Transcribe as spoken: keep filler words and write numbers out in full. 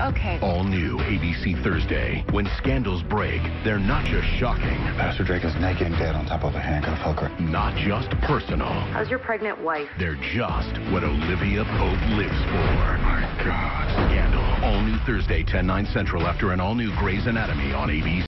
Okay. All new A B C Thursday. When scandals break, they're not just shocking. Pastor Drake is naked and dead on top of a handcuff hooker. Not just personal. How's your pregnant wife? They're just what Olivia Pope lives for. My God. Scandal. All new Thursday, ten, nine Central after an all-new Grey's Anatomy on A B C.